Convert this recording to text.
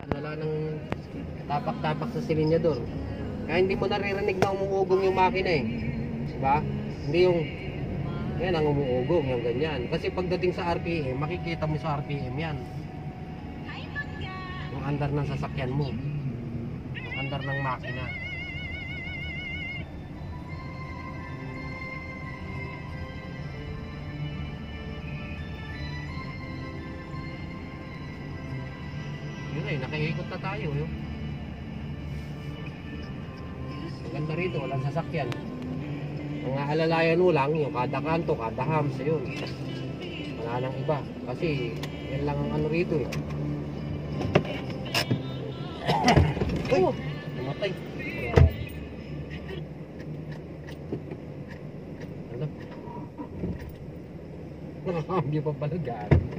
Wala nang tapak-tapak sa silinyador. Kaya hindi mo naririnig na umuugong yung makina eh. Diba? Hindi yung yan ang umuugong, yung ganyan. Kasi pagdating sa RPM, makikita mo sa RPM yan. Yung andar ng sasakyan mo. Yung andar ng makina. Yun ay, nakaikot na tayo. Yun. Maganda rito, walang sasakyan. Ang aalalayan mo lang, yung kada kanto, kada hams, yun. Wala nang iba. Kasi, yan lang ang ano rito eh. Uy! Namatay. Ano? Nakakambyo pa pala gano'n.